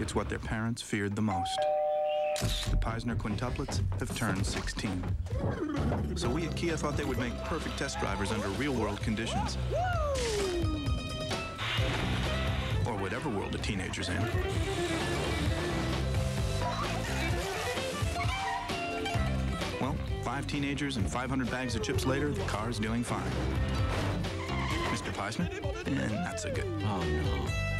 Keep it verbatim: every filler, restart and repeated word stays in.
It's what their parents feared the most. The Peisner Quintuplets have turned sixteen. So we at Kia thought they would make perfect test drivers under real-world conditions. Or whatever world a teenager's in. Well, five teenagers and five hundred bags of chips later, the car's doing fine. Mister Peisner? Eh, not so good. Oh, no.